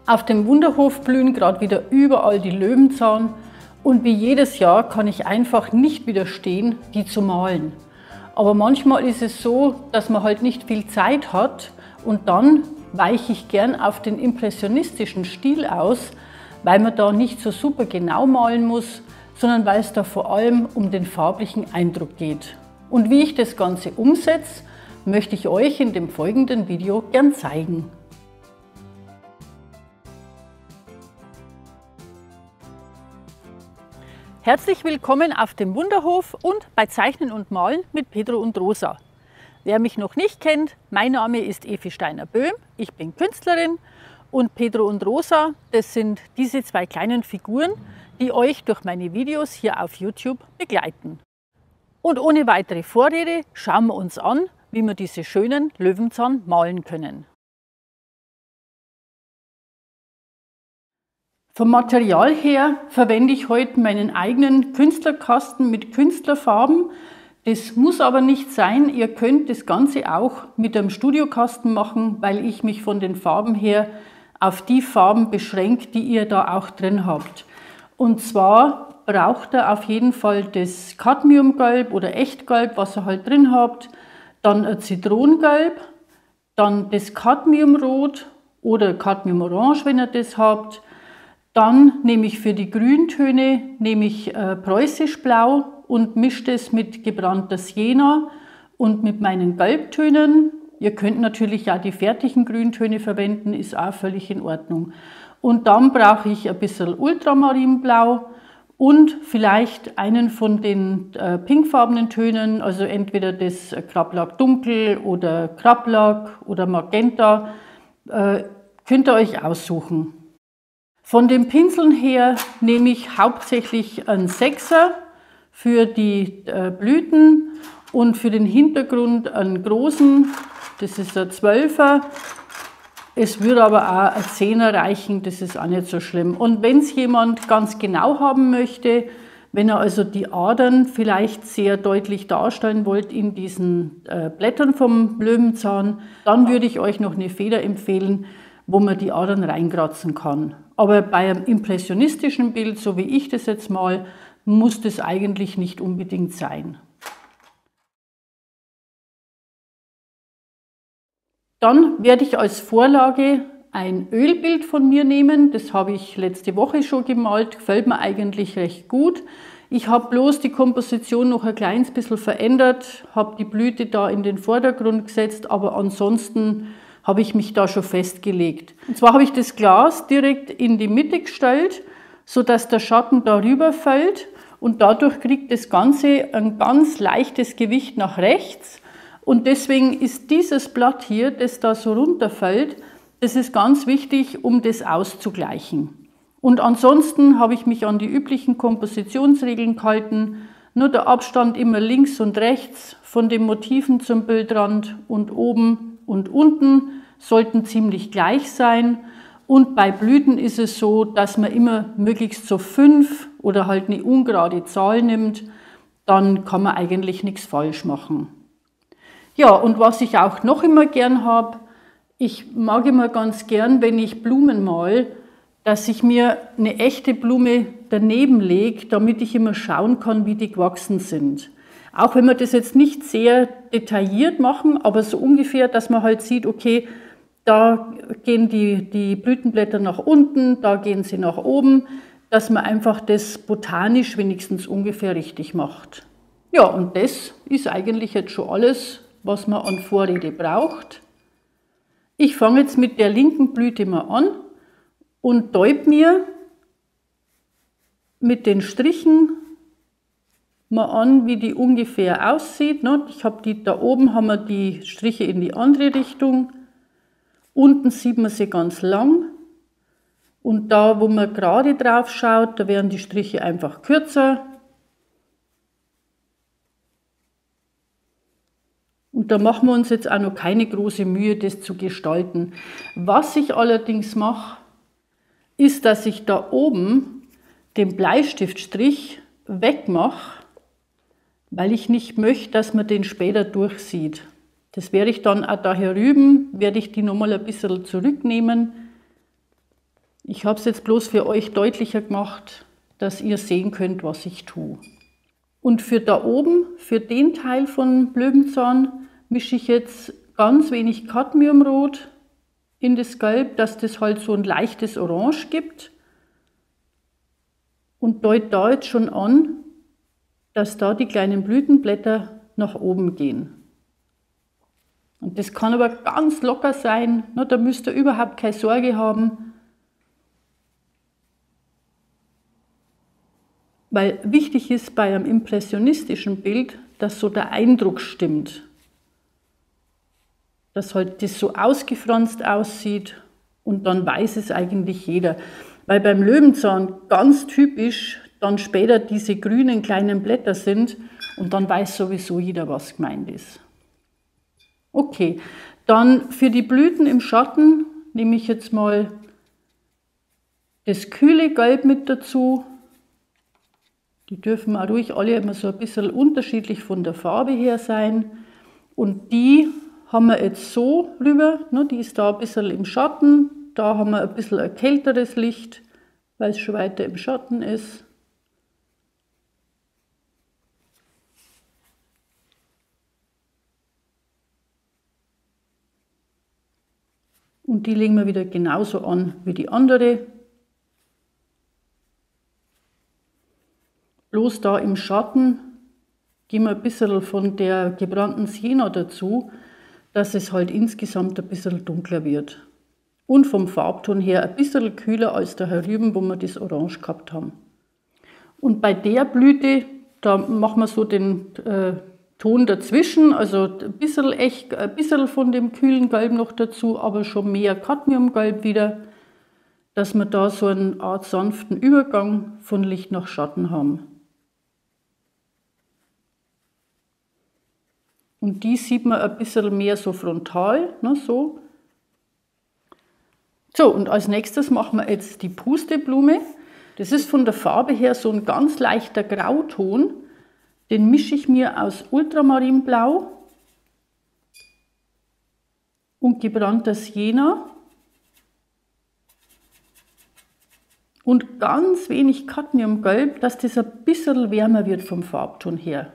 Auf dem Wunderhof blühen gerade wieder überall die Löwenzahn und wie jedes Jahr kann ich einfach nicht widerstehen, die zu malen. Aber manchmal ist es so, dass man halt nicht viel Zeit hat und dann weiche ich gern auf den impressionistischen Stil aus, weil man da nicht so super genau malen muss, sondern weil es da vor allem um den farblichen Eindruck geht. Und wie ich das Ganze umsetze, möchte ich euch in dem folgenden Video gern zeigen. Herzlich willkommen auf dem Wunderhof und bei Zeichnen und Malen mit Pedro und Rosa. Wer mich noch nicht kennt, mein Name ist Evi Steiner-Böhm, ich bin Künstlerin und Pedro und Rosa, das sind diese zwei kleinen Figuren, die euch durch meine Videos hier auf YouTube begleiten. Und ohne weitere Vorrede schauen wir uns an, wie wir diese schönen Löwenzahn malen können. Vom Material her verwende ich heute meinen eigenen Künstlerkasten mit Künstlerfarben. Das muss aber nicht sein. Ihr könnt das Ganze auch mit einem Studiokasten machen, weil ich mich von den Farben her auf die Farben beschränke, die ihr da auch drin habt. Und zwar braucht ihr auf jeden Fall das Cadmiumgelb oder Echtgelb, was ihr halt drin habt, dann ein Zitronengelb, dann das Cadmiumrot oder Cadmiumorange, wenn ihr das habt. Dann nehme ich für die Grüntöne Preußisch Blau und mische das mit gebrannter Sienna und mit meinen Gelbtönen. Ihr könnt natürlich auch die fertigen Grüntöne verwenden, ist auch völlig in Ordnung. Und dann brauche ich ein bisschen Ultramarinblau und vielleicht einen von den pinkfarbenen Tönen, also entweder das Krablack Dunkel oder Krablack oder Magenta, könnt ihr euch aussuchen. Von den Pinseln her nehme ich hauptsächlich einen 6er für die Blüten und für den Hintergrund einen großen, das ist ein 12er. Es würde aber auch ein 10er reichen, das ist auch nicht so schlimm. Und wenn es jemand ganz genau haben möchte, wenn er also die Adern vielleicht sehr deutlich darstellen wollt in diesen Blättern vom Löwenzahn, dann würde ich euch noch eine Feder empfehlen, wo man die Adern reinkratzen kann. Aber bei einem impressionistischen Bild, so wie ich das jetzt mal, muss das eigentlich nicht unbedingt sein. Dann werde ich als Vorlage ein Ölbild von mir nehmen. Das habe ich letzte Woche schon gemalt, gefällt mir eigentlich recht gut. Ich habe bloß die Komposition noch ein kleines bisschen verändert, habe die Blüte da in den Vordergrund gesetzt, aber ansonsten habe ich mich da schon festgelegt. Und zwar habe ich das Glas direkt in die Mitte gestellt, sodass der Schatten darüber fällt und dadurch kriegt das Ganze ein ganz leichtes Gewicht nach rechts. Und deswegen ist dieses Blatt hier, das da so runterfällt, das ist ganz wichtig, um das auszugleichen. Und ansonsten habe ich mich an die üblichen Kompositionsregeln gehalten, nur der Abstand immer links und rechts von den Motiven zum Bildrand und oben und unten sollten ziemlich gleich sein. Und bei Blüten ist es so, dass man immer möglichst so 5 oder halt eine ungerade Zahl nimmt, dann kann man eigentlich nichts falsch machen. Ja, und was ich auch noch immer gern habe, ich mag immer ganz gern, wenn ich Blumen male, dass ich mir eine echte Blume daneben lege, damit ich immer schauen kann, wie die gewachsen sind. Auch wenn wir das jetzt nicht sehr detailliert machen, aber so ungefähr, dass man halt sieht, okay, da gehen die Blütenblätter nach unten, da gehen sie nach oben, dass man einfach das botanisch wenigstens ungefähr richtig macht. Ja, und das ist eigentlich jetzt schon alles, was man an Vorrede braucht. Ich fange jetzt mit der linken Blüte mal an und deute mir mit den Strichen mal an, wie die ungefähr aussieht. Ich habe die, da oben haben wir die Striche in die andere Richtung. Unten sieht man sie ganz lang. Und da, wo man gerade drauf schaut, da werden die Striche einfach kürzer. Und da machen wir uns jetzt auch noch keine große Mühe, das zu gestalten. Was ich allerdings mache, ist, dass ich da oben den Bleistiftstrich wegmache, weil ich nicht möchte, dass man den später durchsieht. Das werde ich dann auch da herüben, werde ich die nochmal ein bisschen zurücknehmen, Ich habe es jetzt bloß für euch deutlicher gemacht, dass ihr sehen könnt, was ich tue. Und für da oben, für den Teil von Löwenzahn, mische ich jetzt ganz wenig Cadmiumrot in das Gelb, dass das halt so ein leichtes Orange gibt. Und deute da jetzt schon an, dass da die kleinen Blütenblätter nach oben gehen. Und das kann aber ganz locker sein, da müsst ihr überhaupt keine Sorge haben. Weil wichtig ist bei einem impressionistischen Bild, dass so der Eindruck stimmt. Dass halt das so ausgefranst aussieht und dann weiß es eigentlich jeder. Weil beim Löwenzahn ganz typisch dann später diese grünen kleinen Blätter sind und dann weiß sowieso jeder, was gemeint ist. Okay, dann für die Blüten im Schatten nehme ich jetzt mal das kühle Gelb mit dazu. Die dürfen auch ruhig alle immer so ein bisschen unterschiedlich von der Farbe her sein. Und die haben wir jetzt so rüber, die ist da ein bisschen im Schatten. Da haben wir ein bisschen ein kälteres Licht, weil es schon weiter im Schatten ist. Und die legen wir wieder genauso an wie die andere. Bloß da im Schatten geben wir ein bisschen von der gebrannten Sienna dazu, dass es halt insgesamt ein bisschen dunkler wird. Und vom Farbton her ein bisschen kühler als da herüben, wo wir das Orange gehabt haben. Und bei der Blüte, da machen wir so den Ton dazwischen, also ein bisschen von dem kühlen Gelb noch dazu, aber schon mehr Cadmiumgelb wieder, dass wir da so eine Art sanften Übergang von Licht nach Schatten haben. Und die sieht man ein bisschen mehr so frontal, so. So, und als nächstes machen wir jetzt die Pusteblume. Das ist von der Farbe her so ein ganz leichter Grauton. Den mische ich mir aus Ultramarinblau und gebrannter Sienna und ganz wenig Cadmiumgelb, dass das ein bisschen wärmer wird vom Farbton her.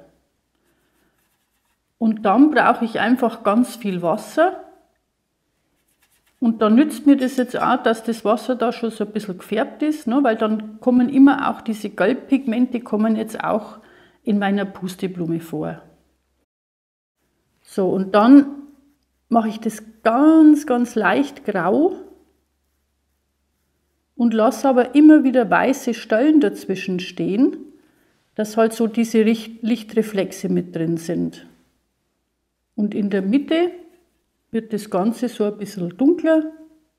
Und dann brauche ich einfach ganz viel Wasser. Und dann nützt mir das jetzt auch, dass das Wasser da schon so ein bisschen gefärbt ist, weil dann kommen immer auch diese Gelbpigmente kommen jetzt auch in meiner Pusteblume vor. So, und dann mache ich das ganz, ganz leicht grau und lasse aber immer wieder weiße Stellen dazwischen stehen, dass halt so diese Lichtreflexe mit drin sind. Und in der Mitte wird das Ganze so ein bisschen dunkler.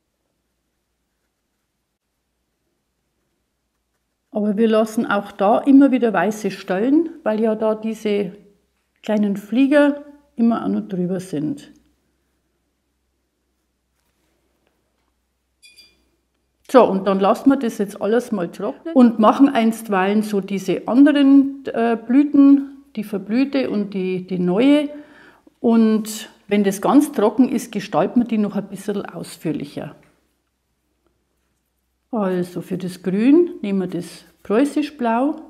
Aber wir lassen auch da immer wieder weiße Stellen, weil ja da diese kleinen Flieger immer auch noch drüber sind. So, und dann lassen wir das jetzt alles mal trocknen und machen einstweilen so diese anderen Blüten, die verblühte und die neue. Und wenn das ganz trocken ist, gestalten wir die noch ein bisschen ausführlicher. Also für das Grün nehmen wir das Preußisch Blau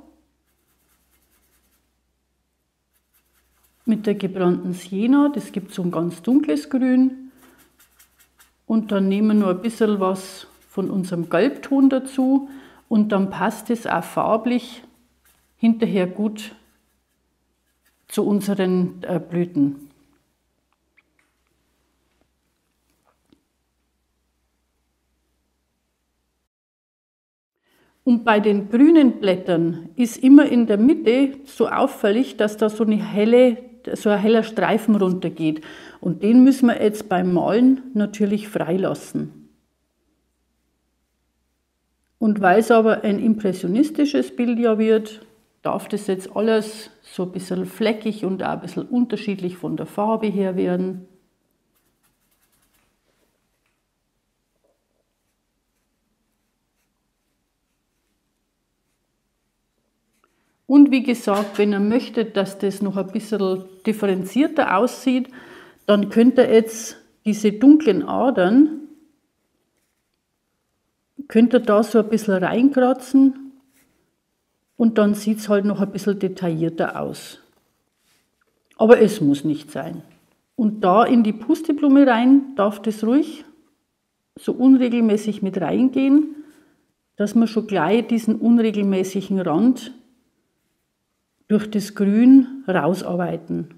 mit der gebrannten Sienna, das gibt so ein ganz dunkles Grün. Und dann nehmen wir nur ein bisschen was von unserem Gelbton dazu und dann passt es auch farblich hinterher gut zu unseren Blüten. Und bei den grünen Blättern ist immer in der Mitte so auffällig, dass da so ein heller Streifen runtergeht. Und den müssen wir jetzt beim Malen natürlich freilassen. Und weil es aber ein impressionistisches Bild ja wird, darf das jetzt alles so ein bisschen fleckig und auch ein bisschen unterschiedlich von der Farbe her werden. Und wie gesagt, wenn ihr möchtet, dass das noch ein bisschen differenzierter aussieht, dann könnt ihr jetzt diese dunklen Adern könnt ihr da so ein bisschen reinkratzen und dann sieht es halt noch ein bisschen detaillierter aus. Aber es muss nicht sein. Und da in die Pusteblume rein darf das ruhig so unregelmäßig mit reingehen, dass wir schon gleich diesen unregelmäßigen Rand durch das Grün rausarbeiten.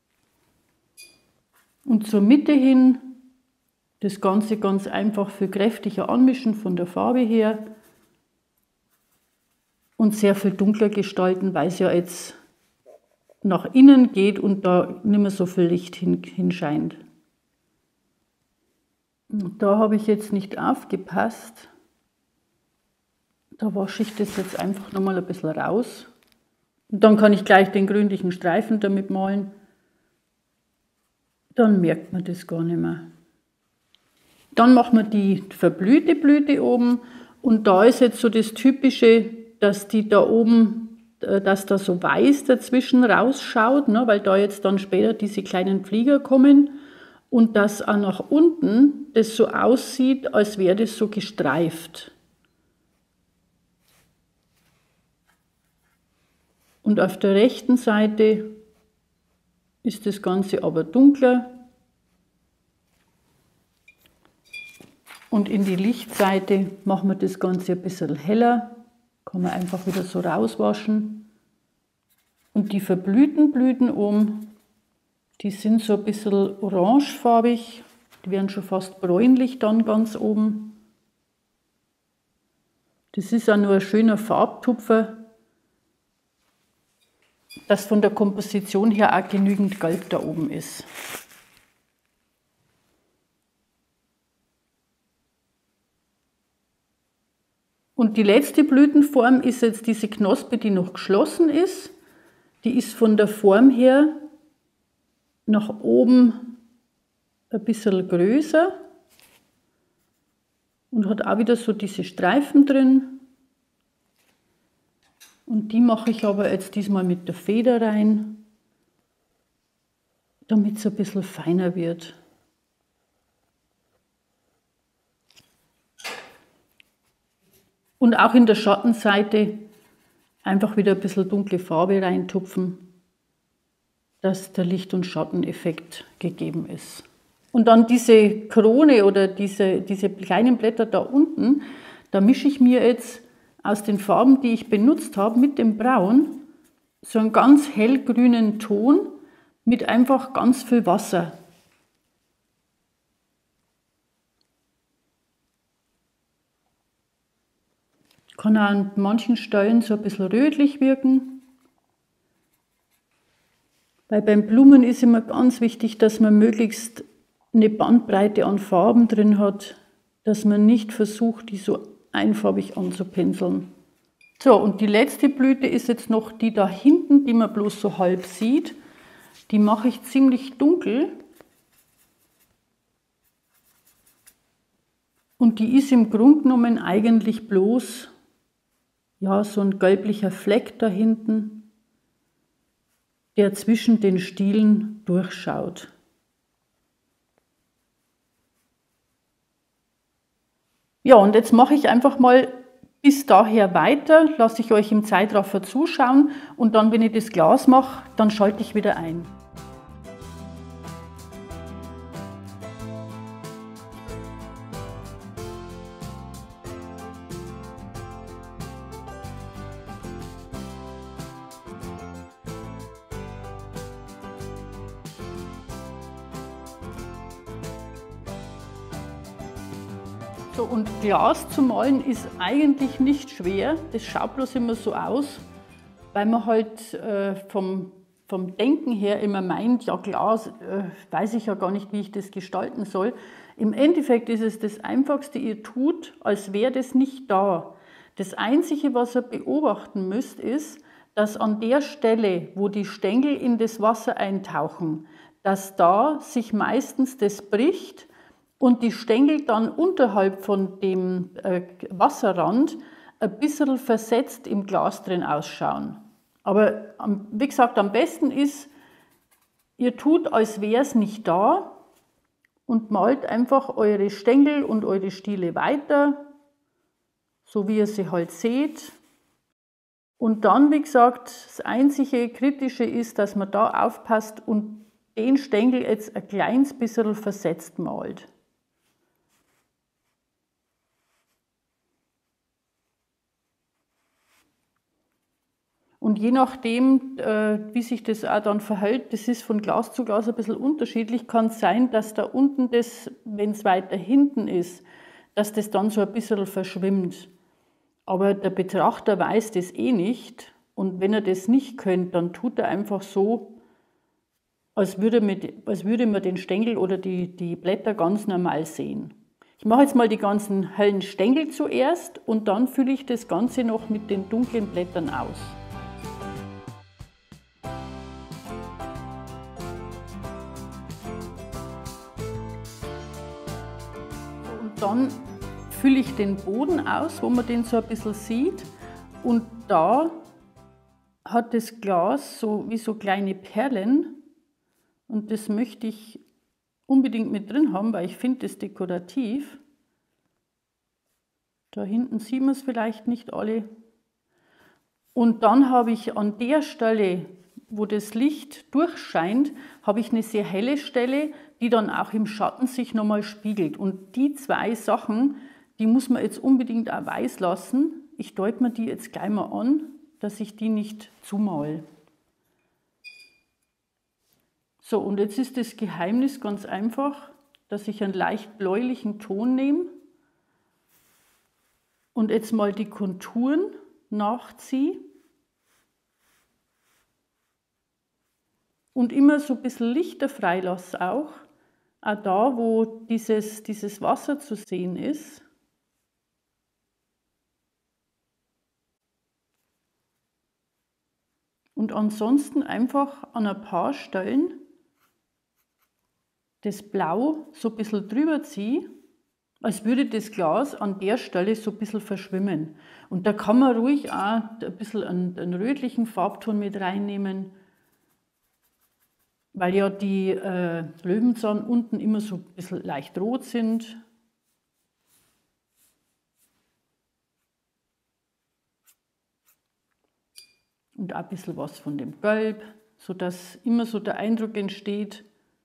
Und zur Mitte hin das Ganze ganz einfach viel kräftiger anmischen von der Farbe her und sehr viel dunkler gestalten, weil es ja jetzt nach innen geht und da nicht mehr so viel Licht hinscheint. Da habe ich jetzt nicht aufgepasst. Da wasche ich das jetzt einfach nochmal ein bisschen raus. Und dann kann ich gleich den grünlichen Streifen damit malen. Dann merkt man das gar nicht mehr. Dann machen wir die verblühte Blüte oben. Und da ist jetzt so das Typische, dass die da oben, dass da so weiß dazwischen rausschaut, ne, weil da jetzt dann später diese kleinen Flieger kommen. Und dass auch nach unten das so aussieht, als wäre das so gestreift. Und auf der rechten Seite ist das Ganze aber dunkler. Und in die Lichtseite machen wir das Ganze ein bisschen heller. Kann man einfach wieder so rauswaschen. Und die verblühten Blüten oben, die sind so ein bisschen orangefarbig, die werden schon fast bräunlich dann ganz oben. Das ist auch nur ein schöner Farbtupfer, dass von der Komposition her auch genügend Gelb da oben ist. Und die letzte Blütenform ist jetzt diese Knospe, die noch geschlossen ist. Die ist von der Form her nach oben ein bisschen größer und hat auch wieder so diese Streifen drin. Und die mache ich aber jetzt diesmal mit der Feder rein, damit es ein bisschen feiner wird. Und auch in der Schattenseite einfach wieder ein bisschen dunkle Farbe reintupfen, dass der Licht- und Schatteneffekt gegeben ist. Und dann diese Krone oder diese kleinen Blätter da unten, da mische ich mir jetzt aus den Farben, die ich benutzt habe, mit dem Braun so einen ganz hellgrünen Ton mit einfach ganz viel Wasser. Kann auch an manchen Stellen so ein bisschen rötlich wirken. Weil beim Blumen ist immer ganz wichtig, dass man möglichst eine Bandbreite an Farben drin hat, dass man nicht versucht, die so einfarbig anzupinseln. So, und die letzte Blüte ist jetzt noch die da hinten, die man bloß so halb sieht. Die mache ich ziemlich dunkel. Und die ist im Grunde genommen eigentlich bloß ja, so ein gelblicher Fleck da hinten, der zwischen den Stielen durchschaut. Ja, und jetzt mache ich einfach mal bis daher weiter, lasse ich euch im Zeitraffer zuschauen und dann, wenn ich das Glas mache, dann schalte ich wieder ein. So, und Glas zu malen ist eigentlich nicht schwer, das schaut bloß immer so aus, weil man halt vom Denken her immer meint, ja Glas, weiß ich ja gar nicht, wie ich das gestalten soll. Im Endeffekt ist es das Einfachste, ihr tut, als wäre das nicht da. Das Einzige, was ihr beobachten müsst, ist, dass an der Stelle, wo die Stängel in das Wasser eintauchen, dass da sich meistens das bricht und die Stängel dann unterhalb von dem Wasserrand ein bisschen versetzt im Glas drin ausschauen. Aber wie gesagt, am besten ist, ihr tut, als wäre es nicht da und malt einfach eure Stängel und eure Stiele weiter so wie ihr sie halt seht. Und dann, wie gesagt, das einzige Kritische ist, dass man da aufpasst und den Stängel jetzt ein kleines bisschen versetzt malt. Und je nachdem, wie sich das auch dann verhält, das ist von Glas zu Glas ein bisschen unterschiedlich, kann es sein, dass da unten das, wenn es weiter hinten ist, dass das dann so ein bisschen verschwimmt. Aber der Betrachter weiß das eh nicht. Und wenn er das nicht könnte, dann tut er einfach so, als würde man den Stängel oder die Blätter ganz normal sehen. Ich mache jetzt mal die ganzen hellen Stängel zuerst und dann fülle ich das Ganze noch mit den dunklen Blättern aus. Und dann fülle ich den Boden aus, wo man den so ein bisschen sieht. Und da hat das Glas so wie so kleine Perlen. Und das möchte ich unbedingt mit drin haben, weil ich finde das dekorativ. Da hinten sieht man es vielleicht nicht alle. Und dann habe ich an der Stelle, wo das Licht durchscheint, habe ich eine sehr helle Stelle, die dann auch im Schatten sich nochmal spiegelt. Und die zwei Sachen, die muss man jetzt unbedingt auch weiß lassen. Ich deute mir die jetzt gleich mal an, dass ich die nicht zumale. So, und jetzt ist das Geheimnis ganz einfach, dass ich einen leicht bläulichen Ton nehme und jetzt mal die Konturen nachziehe und immer so ein bisschen Lichter freilasse auch da, wo dieses Wasser zu sehen ist. Und ansonsten einfach an ein paar Stellen das Blau so ein bisschen drüber ziehe, als würde das Glas an der Stelle so ein bisschen verschwimmen. Und da kann man ruhig auch ein bisschen einen rötlichen Farbton mit reinnehmen, weil ja die Löwenzahn unten immer so ein bisschen leicht rot sind. Und auch ein bisschen was von dem Gelb, sodass immer so der Eindruck entsteht,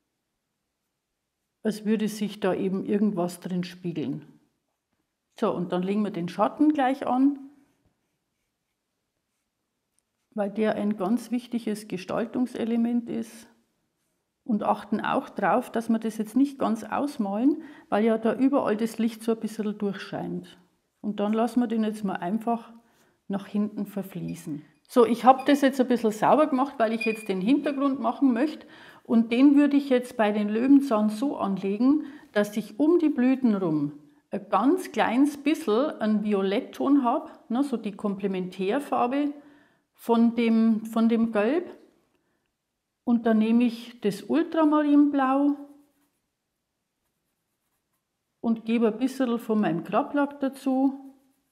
als würde sich da eben irgendwas drin spiegeln. So, und dann legen wir den Schatten gleich an, weil der ein ganz wichtiges Gestaltungselement ist. Und achten auch darauf, dass wir das jetzt nicht ganz ausmalen, weil ja da überall das Licht so ein bisschen durchscheint. Und dann lassen wir den jetzt mal einfach nach hinten verfließen. So, ich habe das jetzt ein bisschen sauber gemacht, weil ich jetzt den Hintergrund machen möchte. Und den würde ich jetzt bei den Löwenzahn so anlegen, dass ich um die Blüten rum ein ganz kleines bisschen einen Violettton habe, ne, so die Komplementärfarbe von dem Gelb. Und dann nehme ich das Ultramarinblau und gebe ein bisschen von meinem Krablack dazu.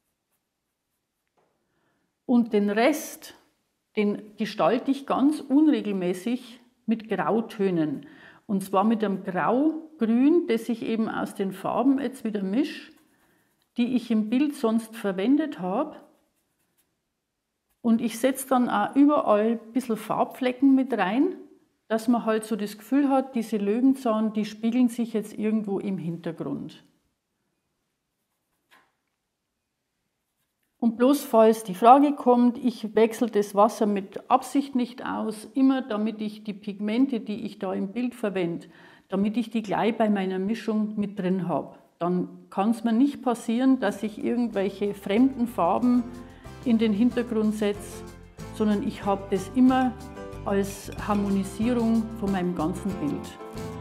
Und den Rest, den gestalte ich ganz unregelmäßig mit Grautönen. Und zwar mit einem Grau-Grün, das ich eben aus den Farben jetzt wieder mische, die ich im Bild sonst verwendet habe. Und ich setze dann auch überall ein bisschen Farbflecken mit rein, dass man halt so das Gefühl hat, diese Löwenzahn, die spiegeln sich jetzt irgendwo im Hintergrund. Und bloß falls die Frage kommt, ich wechsle das Wasser mit Absicht nicht aus, immer damit ich die Pigmente, die ich da im Bild verwende, damit ich die gleich bei meiner Mischung mit drin habe. Dann kann es mir nicht passieren, dass ich irgendwelche fremden Farben in den Hintergrund setze, sondern ich habe das immer als Harmonisierung von meinem ganzen Bild.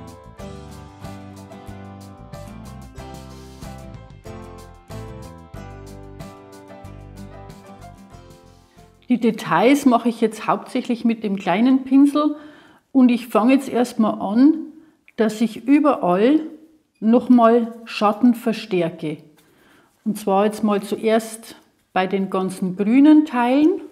Die Details mache ich jetzt hauptsächlich mit dem kleinen Pinsel und ich fange jetzt erstmal an, dass ich überall nochmal Schatten verstärke. Und zwar jetzt mal zuerst bei den ganzen grünen Teilen.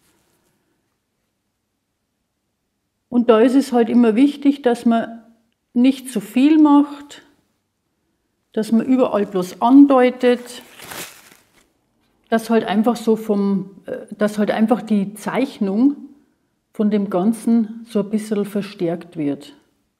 Und da ist es halt immer wichtig, dass man nicht zu viel macht, dass man überall bloß andeutet. dass halt einfach dass halt einfach die Zeichnung von dem Ganzen so ein bisschen verstärkt wird.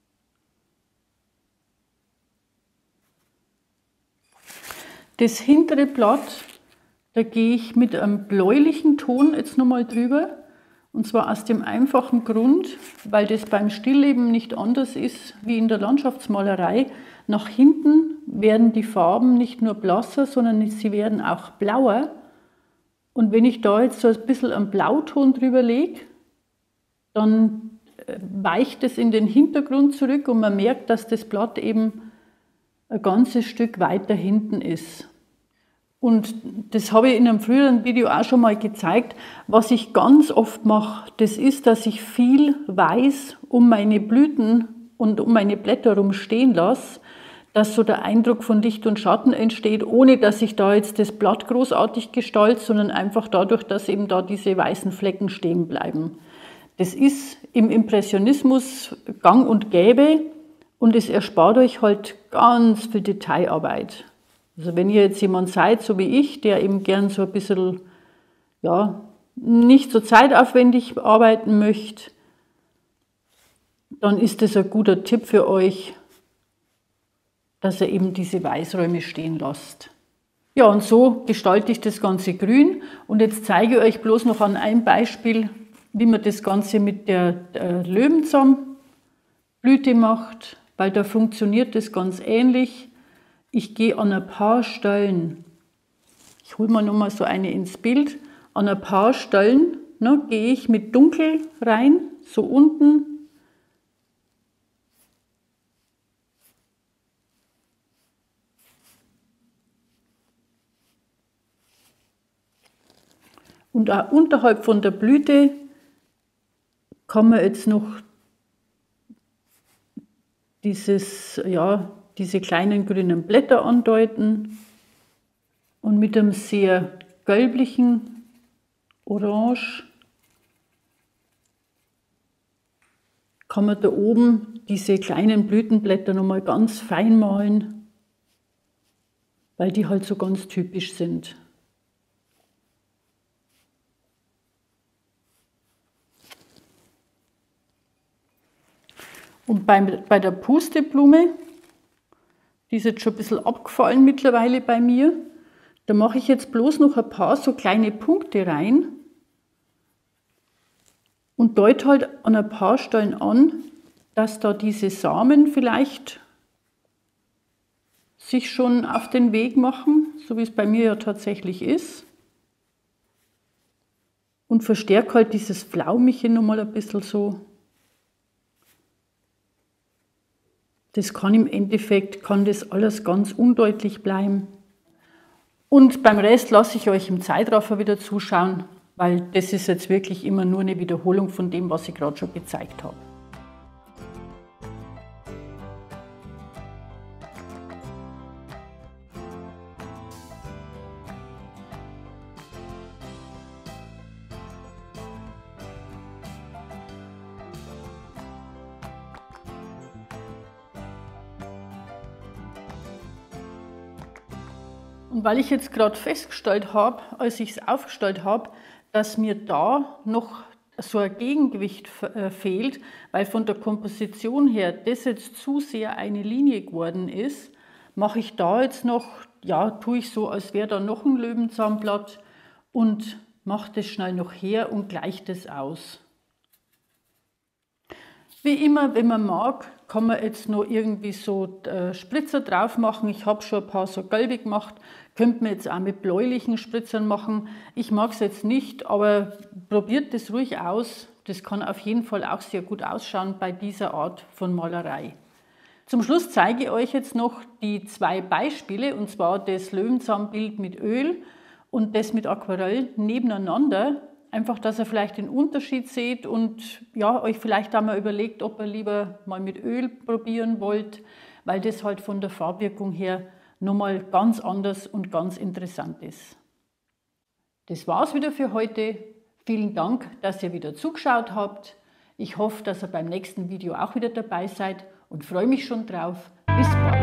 Das hintere Blatt, da gehe ich mit einem bläulichen Ton jetzt nochmal drüber. Und zwar aus dem einfachen Grund, weil das beim Stillleben nicht anders ist wie in der Landschaftsmalerei. Nach hinten werden die Farben nicht nur blasser, sondern sie werden auch blauer. Und wenn ich da jetzt so ein bisschen einen Blauton drüber lege, dann weicht es in den Hintergrund zurück und man merkt, dass das Blatt eben ein ganzes Stück weiter hinten ist. Und das habe ich in einem früheren Video auch schon mal gezeigt. Was ich ganz oft mache, das ist, dass ich viel Weiß um meine Blüten und um meine Blätter herum stehen lasse, dass so der Eindruck von Licht und Schatten entsteht, ohne dass ich da jetzt das Blatt großartig gestalte, sondern einfach dadurch, dass eben da diese weißen Flecken stehen bleiben. Das ist im Impressionismus gang und gäbe und es erspart euch halt ganz viel Detailarbeit. Also wenn ihr jetzt jemand seid, so wie ich, der eben gern so ein bisschen, ja, nicht so zeitaufwendig arbeiten möchte, dann ist das ein guter Tipp für euch, dass ihr eben diese Weißräume stehen lasst. Ja, und so gestalte ich das Ganze grün. Und jetzt zeige ich euch bloß noch an einem Beispiel, wie man das Ganze mit der Löwenzahnblüte macht, weil da funktioniert das ganz ähnlich. Ich gehe an ein paar Stellen, ich hole mal nochmal so eine ins Bild, an ein paar Stellen gehe ich mit Dunkel rein, so unten. Und auch unterhalb von der Blüte kann man jetzt noch diese kleinen grünen Blätter andeuten und mit einem sehr gelblichen Orange kann man da oben diese kleinen Blütenblätter nochmal ganz fein malen, weil die halt so ganz typisch sind. Und bei der Pusteblume, die ist jetzt schon ein bisschen abgefallen mittlerweile bei mir, da mache ich jetzt bloß noch ein paar so kleine Punkte rein und deute halt an ein paar Stellen an, dass da diese Samen vielleicht sich schon auf den Weg machen, so wie es bei mir ja tatsächlich ist. Und verstärke halt dieses Flaumige nochmal ein bisschen so. Das kann im Endeffekt, das alles ganz undeutlich bleiben. Und beim Rest lasse ich euch im Zeitraffer wieder zuschauen, weil das ist jetzt wirklich immer nur eine Wiederholung von dem, was ich gerade schon gezeigt habe. Und weil ich jetzt gerade festgestellt habe, als ich es aufgestellt habe, dass mir da noch so ein Gegengewicht fehlt, weil von der Komposition her das jetzt zu sehr eine Linie geworden ist, mache ich da jetzt noch, ja, tue ich so, als wäre da noch ein Löwenzahnblatt und mache das schnell noch her und gleiche das aus. Wie immer, wenn man mag, kann man jetzt noch irgendwie so Spritzer drauf machen. Ich habe schon ein paar so gelbe gemacht. Könnte man jetzt auch mit bläulichen Spritzern machen. Ich mag es jetzt nicht, aber probiert das ruhig aus. Das kann auf jeden Fall auch sehr gut ausschauen bei dieser Art von Malerei. Zum Schluss zeige ich euch jetzt noch die zwei Beispiele, und zwar das Löwenzahnbild mit Öl und das mit Aquarell nebeneinander. Einfach, dass ihr vielleicht den Unterschied seht und ja, euch vielleicht auch mal überlegt, ob ihr lieber mal mit Öl probieren wollt, weil das halt von der Farbwirkung her nochmal ganz anders und ganz interessant ist. Das war's wieder für heute. Vielen Dank, dass ihr wieder zugeschaut habt. Ich hoffe, dass ihr beim nächsten Video auch wieder dabei seid und freue mich schon drauf. Bis bald.